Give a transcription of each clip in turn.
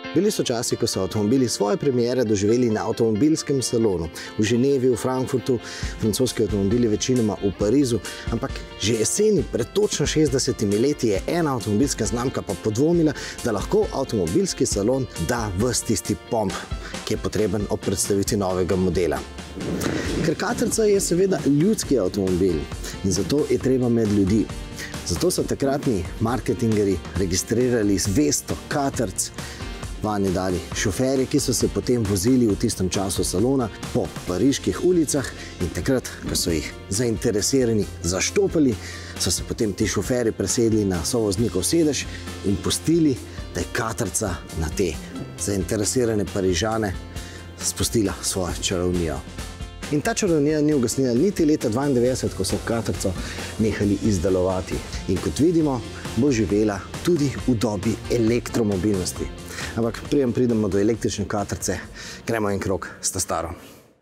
Bili so časi, ko so avtomobili svoje premiere doživeli na avtomobilskem salonu. V Ženevi, v Frankfurtu, francoski avtomobili večinoma v Parizu, ampak že jeseni pred točno 60 leti je ena avtomobilska znamka pa podvomila, da lahko avtomobilski salon da ves tisti pomp, ki je potreben ob predstavitvi novega modela. Ker katrca je seveda ljudski avtomobil in zato je treba med ljudi. Zato so takratni marketingeri registrirali 200 katrc, vanje dali šoferje, ki so se potem vozili v tistem času salona po pariških ulicah in takrat, ko so jih zainteresirani zaštopali, so se potem ti šoferji presedli na sovoznikov sedež in pustili, da je katrca na te zainteresirane Parižane spustila svojo čarovnijo. In ta čarovnija ni ugasnila niti leta 1992, ko so katrco nehali izdelovati. In kot vidimo, bo živela tudi v dobi elektromobilnosti. Ampak preden pridemo do električne katrce, gremo en krog s ta staro.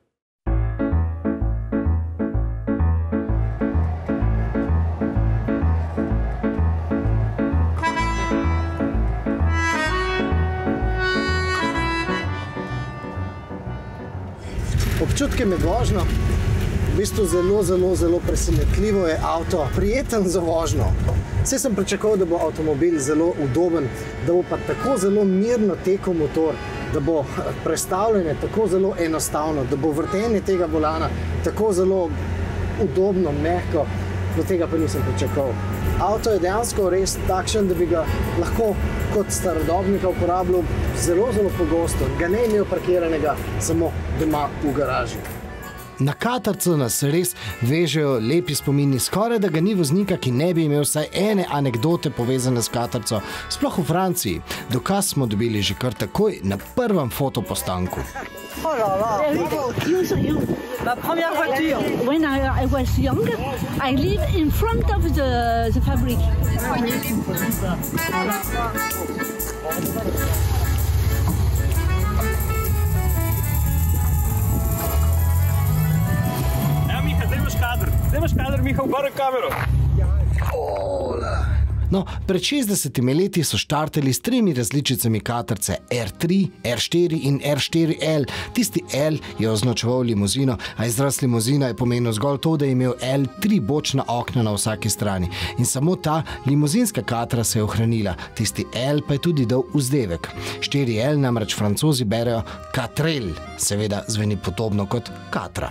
Občutke med vožnjo, v bistvu zelo presenetljivo je avto, prijeten za vožnjo. Vse sem pričakoval, da bo avtomobil zelo udoben, da bo pa tako zelo mirno tekel motor, da bo prestavljanje tako zelo enostavno, da bo vrtenje tega volana tako zelo udobno, mehko, do tega pa nisem pričakoval. Avto je dejansko res takšen, da bi ga lahko kot starodobnika uporabljal zelo pogosto, ga ne imel parkiranega samo doma v garaži. Na katrco nas res vežejo lepi spomini, skoraj da ga ni voznika, ki ne bi imel vsaj ene anekdote povezane s katrco, sploh v Franciji. Dokaz smo dobili že kar takoj na prvem fotopostanku. La première voiture. When I was young, I lived in front of the fabric. Zdaj imaš kader, Miha, v gore kamero. No, pred 60 leti so štartali s 3 različicami katrce R3, R4 in R4L. Tisti L je označeval limuzino, a izraz limuzina je pomenil zgolj to, da je imel L 3 bočna okna na vsaki strani. In samo ta limuzinska katra se je ohranila, tisti L pa je tudi dal vzdevek. 4L namreč Francozi berejo katrel, seveda zveni podobno kot katra.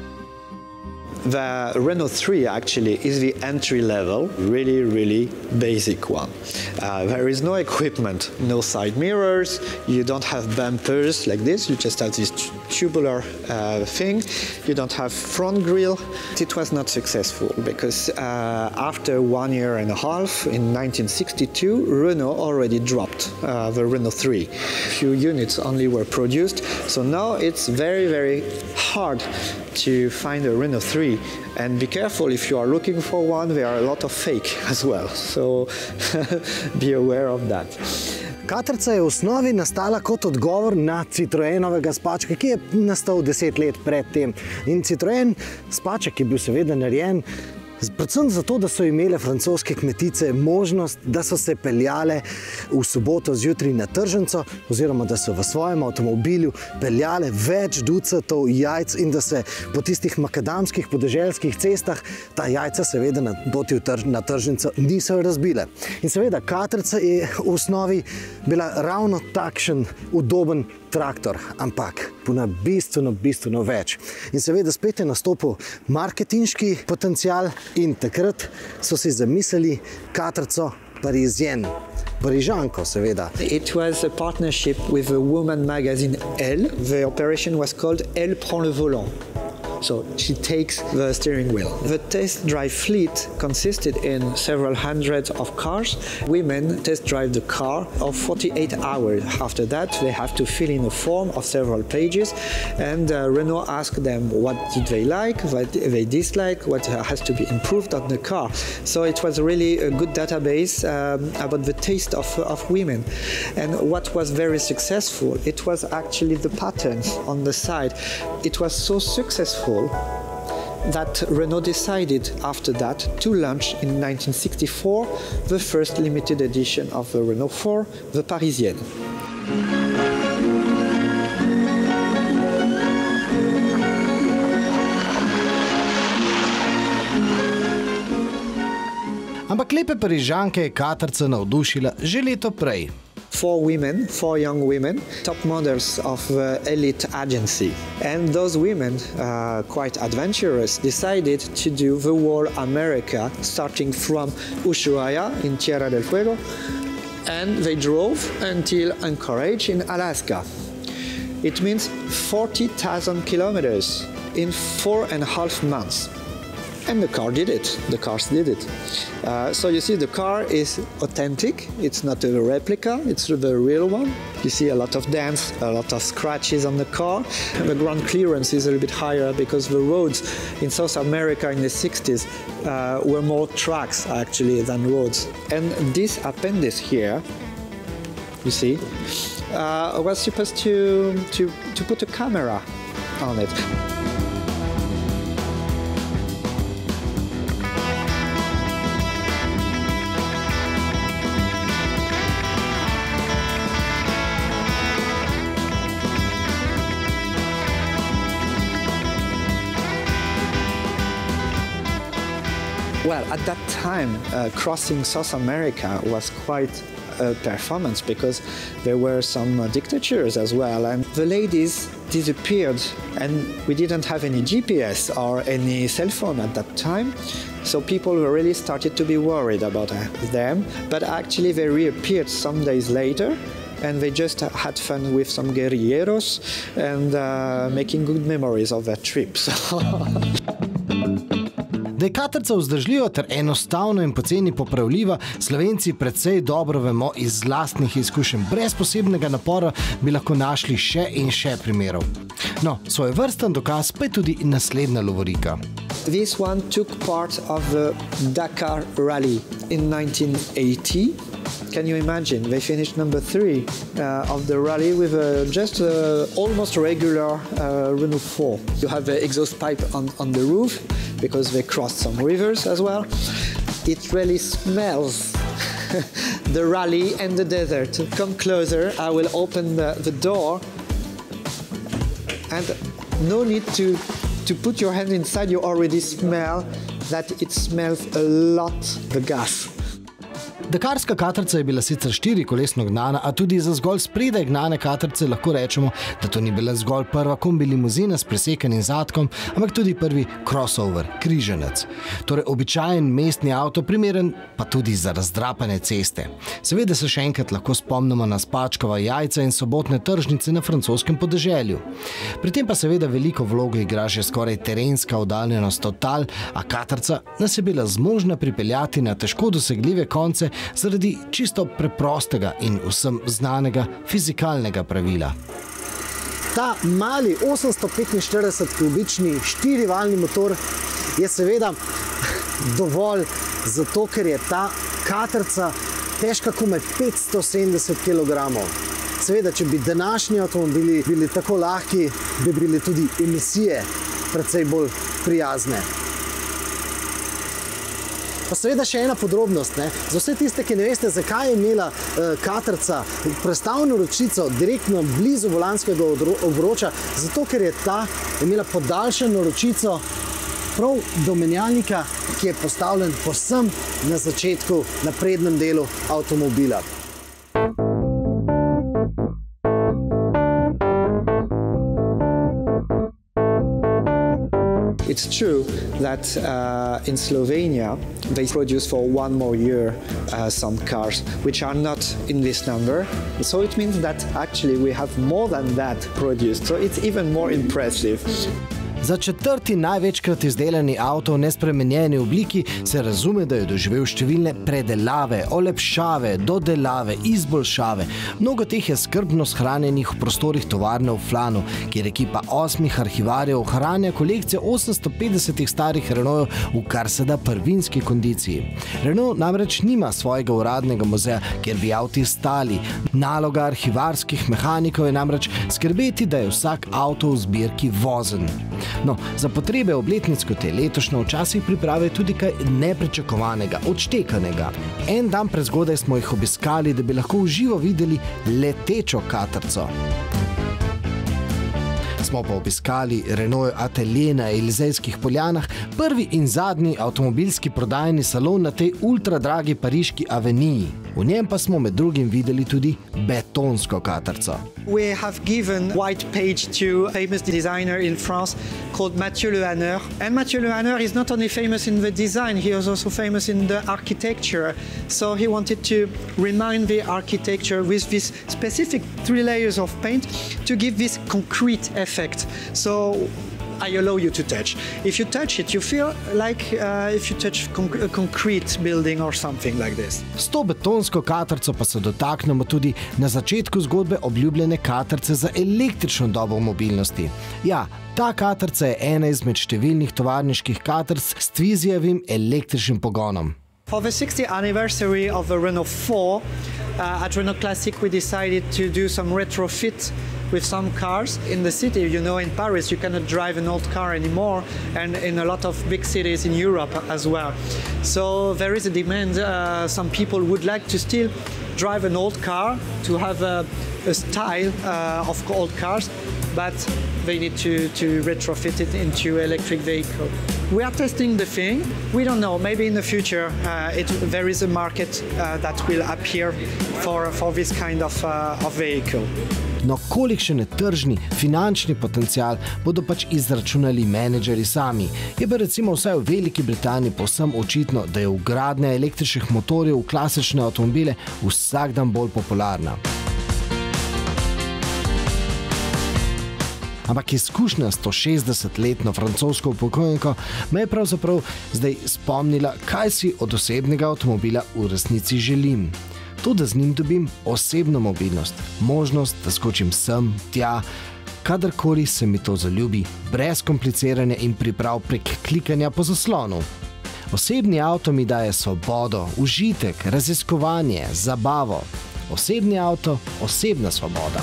The Renault 3 actually is the entry level, really basic one. There is no equipment, no side mirrors, you don't have bumpers like this, you just have this tubular thing, you don't have front grille. It was not successful because after 1 year and a half, in 1962, Renault already dropped the Renault 3. Few units only were produced, so now it's very hard to find a Renault 3. And be careful, if you are looking for one, there are a lot of fake as well, so be aware of that. Katrca je v osnovi nastala kot odgovor na Citroenovega spačka, ki je nastal 10 let pred tem. In Citroen spaček je bil seveda narejen predvsem zato, da so imele francoske kmetice možnost, da so se peljale v soboto zjutraj na tržnico oziroma da so v svojem avtomobilu peljale več ducatov jajc in da se po tistih makadamskih podeželskih cestah ta jajca seveda na poti na tržnico niso razbile. In seveda katrca je v osnovi bila ravno takšen udoben traktor, ampak puna bistveno več. In seveda spet je nastopil marketinški potencial in takrat so si zamislili katrco Parisien. Parižanko, seveda. It was a partnership with the woman magazine Elle. The operation was called Elle prend le volant. So she takes the steering wheel. The test drive fleet consisted in several hundreds of cars. Women test drive the car of 48 hours. After that, they have to fill in a form of several pages, and Renault asked them what did they like, what they dislike, what has to be improved on the car. So it was really a good database about the taste of women. And what was very successful, it was actually the patterns on the side. It was so successful that Renault decided after that to launch in 1964 the first limited edition of the Renault 4, the Parisienne. Ampak lepe Parižanke je Katrca navdušila že leto prej. 4 young women, top models of the elite agency. And those women, quite adventurous, decided to do the whole America, starting from Ushuaia in Tierra del Fuego, and they drove until Anchorage in Alaska. It means 40,000 kilometers in 4.5 months. And the car did it. The cars did it. So you see, the car is authentic. It's not a replica. It's the real one. You see a lot of dents, a lot of scratches on the car. The ground clearance is a little bit higher because the roads in South America in the 60s were more tracks actually than roads. And this appendix here, you see, was supposed to put a camera on it. Well, at that time, crossing South America was quite a performance because there were some dictatures as well, and the ladies disappeared, and we didn't have any GPS or any cell phone at that time, so people really started to be worried about them, but actually they reappeared some days later, and they just had fun with some guerrilleros and making good memories of their trips. Da je Katrca vzdržljiva ter enostavno in poceni popravljiva, Slovenci precej dobro vemo iz lastnih izkušenj. Brez posebnega napora bi lahko našli še in še primerov. No, svojevrsten dokaz pa je tudi naslednja lovorika. This one took part of the Dakar Rally in 1980. Can you imagine? They finished number 3 of the rally with just almost regular Renault 4. You have the exhaust pipe on the roof because they crossed some rivers as well. It really smells the rally and the desert. Come closer, I will open the door, and no need to put your hand inside, you already smell that it smells a lot the gas. Dakarska Katrca je bila sicer 4-kolesno gnana, a tudi za zgolj spredaj gnane Katrce lahko rečemo, da to ni bila zgolj prva kombi limuzina s presekanim zadkom, ampak tudi prvi crossover, križanec. Torej običajen mestni avto, primeren pa tudi za razdrapane ceste. Seveda se še enkrat lahko spomnimo na spačkova jajca in sobotne tržnice na francoskem podeželju. Pri tem pa seveda veliko vlogo igra že skoraj terenska oddaljenost od tal, a Katrca nas je bila zmožna pripeljati na težko dosegljive konce zaradi čisto preprostega in vsem znanega fizikalnega pravila. Ta mali 845 kubični 4-valjni motor je seveda dovolj zato, ker je ta Katrca težka komaj 570 kg. Seveda, če bi današnji avtomobili bili tako lahki, bi bili tudi emisije precej bolj prijazne. Pa seveda še ena podrobnost, za vse tiste, ki ne veste, zakaj je imela Katrca prestavno ročico direktno blizu volanskega obroča, zato ker je ta imela podaljšano ročico prav do menjalnika, ki je postavljen povsem na začetku, na prednjem delu avtomobila. It's true that in Slovenia they produce for 1 more year some cars which are not in this number. So it means that actually we have more than that produced. So it's even more impressive. Za 4. največkrat izdelani avto v nespremenjeni obliki se razume, da je doživel številne predelave, olepšave, dodelave, izboljšave. Mnogo teh je skrbno shranjenih v prostorih tovarne v Flanu, kjer ekipa 8 arhivarjev ohranja kolekcijo 850 starih Renaultov v kar se da prvinski kondiciji. Renault namreč nima svojega uradnega muzeja, kjer bi avti stali. Naloga arhivarskih mehanikov je namreč skrbeti, da je vsak avto v zbirki vozen. No, za potrebe obletnic, kot je letošnjo, včasih priprave tudi kaj nepričakovanega, odštekanega. En dan prezgodaj smo jih obiskali, da bi lahko v živo videli letečo katrco. Smo pa obiskali Renault atelje na Elizejskih poljanah, prvi in zadnji avtomobilski prodajni salon na tej ultradragi pariški aveniji. V njem pa smo med drugim videli tudi betonsko katrco. We have given white page to a famous designer in France called Mathieu Le Haneur. And Mathieu Le Haneur is not only famous in the design, he is also famous in the architecture. So he wanted to remind the architecture with this specific 3 layers of paint to give this concrete effect. So I allow you to touch. If you touch it, you feel like if you touch a concrete building or something like this. S to betonsko katrco pa se dotaknemo tudi na začetku zgodbe obljubljene katrce za električno dobo mobilnosti. Ja, ta katrca je ena izmed številnih tovarniških katrc s Tvizijevim električnim pogonom. For the 60th anniversary of the Renault 4, at Renault Classic we decided to do some retrofit with some cars. In the city, you know, in Paris, you cannot drive an old car anymore, and in a lot of big cities in Europe as well. So there is a demand. Some people would like to still drive an old car, to have a style of old cars, but they need to retrofit it into electric vehicle. We are testing the thing. We don't know. Maybe in the future there is a market that will appear for this kind of vehicle. No, kolikšen je tržni, finančni potencial, bodo pač izračunali menedžeri sami. Je pa recimo vsaj v Veliki Britaniji povsem očitno, da je vgradnja električnih motorjev v klasične avtomobile vsak dan bolj popularna. Ampak izkušnja s to 60-letno francosko upokojenko me je pravzaprav zdaj spomnila, kaj si od osebnega avtomobila v resnici želim. To, da z njim dobim osebno mobilnost, možnost, da skočim sem, tja, kadarkoli se mi to zaljubi, brez kompliciranja in priprav prek klikanja po zaslonu. Osebni avto mi daje svobodo, užitek, raziskovanje, zabavo. Osebni avto, osebna svoboda.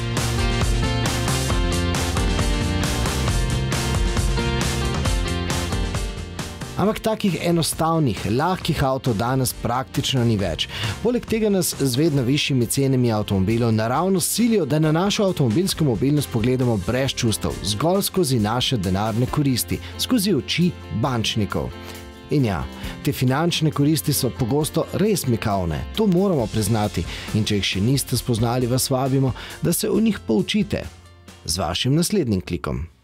Ampak takih enostavnih, lahkih avtov danes praktično ni več. Poleg tega nas z vedno višjimi cenami avtomobilov naravno silijo, da na našo avtomobilsko mobilnost pogledamo brez čustev, zgolj skozi naše denarne koristi, skozi oči bančnikov. In ja, te finančne koristi so pogosto res mikavne, to moramo priznati, in če jih še niste spoznali, vas vabimo, da se o njih poučite z vašim naslednjim klikom.